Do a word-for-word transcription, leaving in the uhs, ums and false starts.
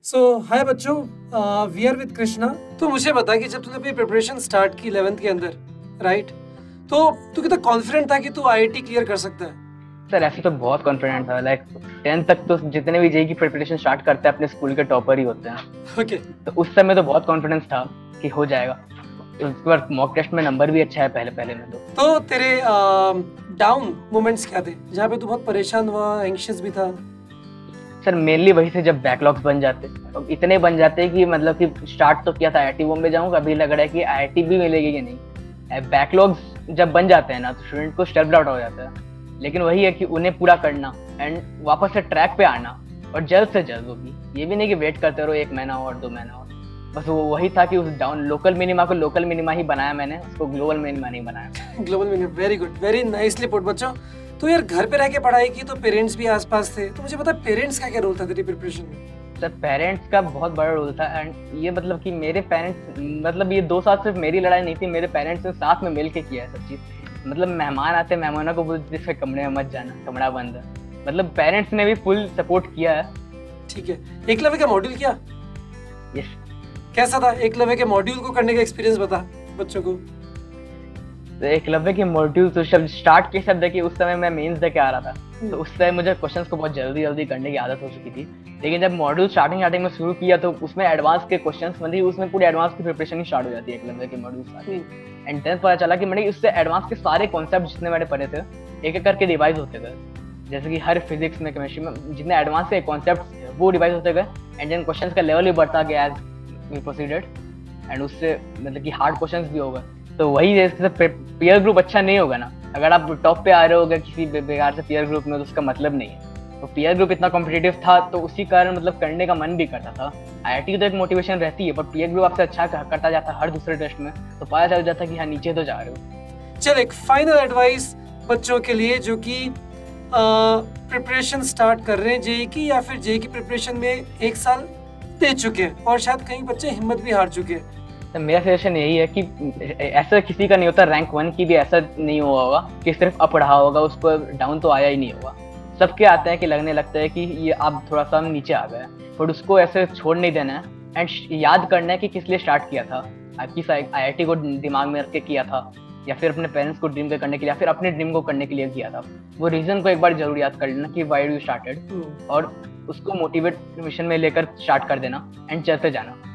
सो हाय बच्चों, we are with Krishna. तो मुझे बता कि जब तूने अपनी प्रिपरेशन स्टार्ट की इलेवेंथ के अंदर, राइट, तो तू कितना कॉन्फिडेंट था कि तू आईआईटी क्लियर कर सकता है? सर ऐसे तो बहुत कॉन्फिडेंट था। लाइक टेंथ तक तो जितने भी जेई की प्रिपरेशन स्टार्ट करते हैं अपने स्कूल के टॉपर ही होते हैं। Okay okay. तो उस समय तो बहुत कॉन्फिडेंस था कि हो जाएगा। उसके बाद मॉक टेस्ट में नंबर भी अच्छा है पहले पहले में। तो तो तेरे डाउन मोमेंट्स क्या थे जहाँ पे तू बहुत परेशान हुआ, एंग्शियस भी था? सर मेनली वही थे जब बैकलॉग्स बन जाते, अब इतने बन जाते कि मतलब कि स्टार्ट तो किया था आईआईटी बॉम्बे जाऊंगा, अभी लग रहा है कि आईआईटी भी मिलेगी कि नहीं। बैकलॉग्स जब बन जाते हैं ना तो स्टूडेंट को सेल्फ डाउट हो जाता है, लेकिन वही है कि उन्हें पूरा करना एंड वापस से ट्रैक पे आना, और जल्द से जल्द। वो भी ये भी नहीं कि वेट करते रहो एक महीना और दो महीना और, बस वो वही था कि उस डाउन लोकल मिनिमा को लोकल मिनिमा ही बनाया मैंने, उसको ग्लोबल मिनिमा नहीं बनाया। Global minima, very good, very nicely put बच्चों। तो यार घर पे रह के पढ़ाई की तो पेरेंट्स भी आसपास थे, तो मुझे पता पेरेंट्स का क्या रोल था तेरी प्रिपरेशन में? सर पेरेंट्स का बहुत बड़ा रोल था। एंड ये मतलब कि मेरे पेरेंट्स, मतलब ये दो साल सिर्फ मेरी लड़ाई नहीं थी, मेरे पेरेंट्स ने साथ में मिल के किया है सब चीज़। मतलब मेहमान आते, मेहमानों को बोलते जिसके कमरे में मत जाना, कमरा बंद है। मतलब पेरेंट्स ने भी फुल सपोर्ट किया है। ठीक है, एकलव्य का मॉड्यूल किया? यस। कैसा था एकलव्य के मॉड्यूल को करने का एक्सपीरियंस? बता बच्चों को। तो एकलव्य के मॉड्यूल तो शब्द स्टार्ट के शब्द देखिए, उस समय मैं मेंस दे के आ रहा था, तो उस समय मुझे क्वेश्चंस को बहुत जल्दी जल्दी करने की आदत हो चुकी थी। लेकिन जब मॉड्यूल स्टार्टिंग स्टार्टिंग में शुरू किया तो उसमें एडवांस के क्वेश्चंस, मतलब उसमें पूरी एडवांस की प्रिपरेशन ही स्टार्ट हो जाती है एकलव्य के मॉड्यूल सारे। एंड देन पता चला कि मैंने उससे एडवांस के सारे कॉन्सेप्ट जितने मैंने पढ़े थे एक एक करके रिवाइज होते गए। जैसे कि हर फिजिक्स में, केमिस्ट्री में जितने एडवांस के कॉन्सेप्ट वो रिवाइज होते गए, एंड देन क्वेश्चन का लेवल भी बढ़ता गया एज वी प्रोसीडेड। एंड उससे मतलब कि हार्ड क्वेश्चंस भी हो गए। तो वही जैसे पीयर ग्रुप अच्छा नहीं होगा ना, अगर आप टॉप पे आ रहे होगे किसी बेकार से पीयर ग्रुप में तो उसका मतलब नहीं है। तो पीयर ग्रुप इतना कॉम्पिटिटिव था तो उसी कारण मतलब करने का मन भी करता था। आईआईटी तो एक मोटिवेशन रहती है, पर पीयर ग्रुप आपसे अच्छा करता जाता हर दूसरे टेस्ट में, तो पता चल जाता कि हाँ नीचे तो जा रहे हो। चल एक फाइनल एडवाइस बच्चों के लिए जो कि प्रिपरेशन स्टार्ट कर रहे हैं जेई की, या फिर जेई की प्रिपरेशन में एक साल दे चुके हैं और शायद कई बच्चे हिम्मत भी हार चुके हैं। तो मेरा सजेशन यही है कि ऐसा किसी का नहीं होता, रैंक वन की भी ऐसा नहीं हुआ होगा कि सिर्फ अप रहा होगा, उस पर डाउन तो आया ही नहीं होगा। सबके आते हैं कि लगने लगता है कि ये अब थोड़ा सा हम नीचे आ गए, पर उसको ऐसे छोड़ नहीं देना है। एंड याद करना है कि किस लिए स्टार्ट किया था, किस आईआईटी को दिमाग में रख के किया था, या फिर अपने पेरेंट्स को ड्रीम करने के लिए, या फिर अपने ड्रीम को करने के लिए किया था। वो रीजन को एक बार जरूर याद कर लेना कि वाई यू स्टार्टेड, और उसको मोटिवेशन में लेकर स्टार्ट कर देना एंड चलते जाना।